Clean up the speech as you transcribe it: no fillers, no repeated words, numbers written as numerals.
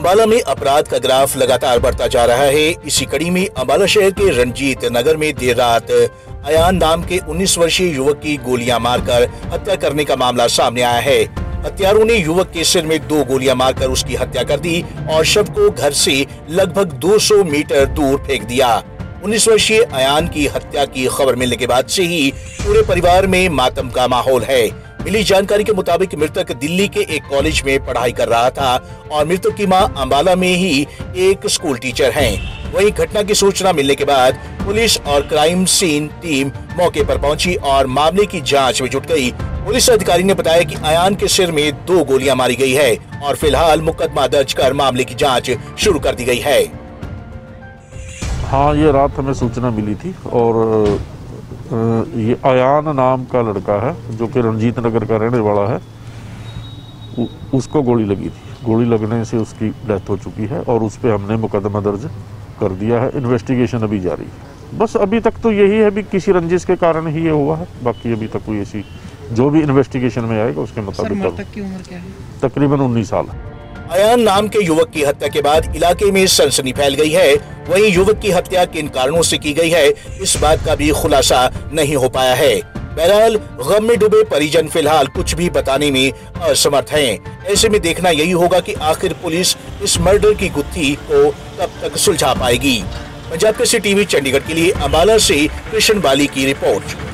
अम्बाला में अपराध का ग्राफ लगातार बढ़ता जा रहा है। इसी कड़ी में अम्बाला शहर के रंजीत नगर में देर रात अयान नाम के 19 वर्षीय युवक की गोलियां मारकर हत्या करने का मामला सामने आया है। हत्यारों ने युवक के सिर में 2 गोलियां मारकर उसकी हत्या कर दी और शव को घर से लगभग 200 मीटर दूर फेंक दिया। 19 वर्षीय अयान की हत्या की खबर मिलने के बाद से ही पूरे परिवार में मातम का माहौल है। मिली जानकारी के मुताबिक मृतक दिल्ली के एक कॉलेज में पढ़ाई कर रहा था और मृतक की मां अम्बाला में ही एक स्कूल टीचर हैं। वहीं घटना की सूचना मिलने के बाद पुलिस और क्राइम सीन टीम मौके पर पहुंची और मामले की जांच में जुट गई। पुलिस अधिकारी ने बताया कि अयान के सिर में 2 गोलियां मारी गई है और फिलहाल मुकदमा दर्ज कर मामले की जाँच शुरू कर दी गई है। हाँ, ये रात हमें सूचना मिली थी और ये अयान नाम का लड़का है जो कि रंजीत नगर का रहने वाला है। उसको गोली लगी थी, गोली लगने से उसकी डेथ हो चुकी है और उस पर हमने मुकदमा दर्ज कर दिया है। इन्वेस्टिगेशन अभी जारी है। बस अभी तक तो यही है भी किसी रंजिश के कारण ही ये हुआ है। बाकी अभी तक कोई ऐसी जो भी इन्वेस्टिगेशन में आएगा उसके मुताबिक। मृतक की उम्र क्या है? तकरीबन 19 साल है। अयान नाम के युवक की हत्या के बाद इलाके में सनसनी फैल गई है। वहीं युवक की हत्या किन कारणों से की गई है, इस बात का भी खुलासा नहीं हो पाया है। बहरहाल गम में डूबे परिजन फिलहाल कुछ भी बताने में असमर्थ हैं। ऐसे में देखना यही होगा कि आखिर पुलिस इस मर्डर की गुत्थी को कब तक सुलझा पाएगी। पंजाब केसरी टीवी चंडीगढ़ के लिए अम्बाला से कृष्ण बाली की रिपोर्ट।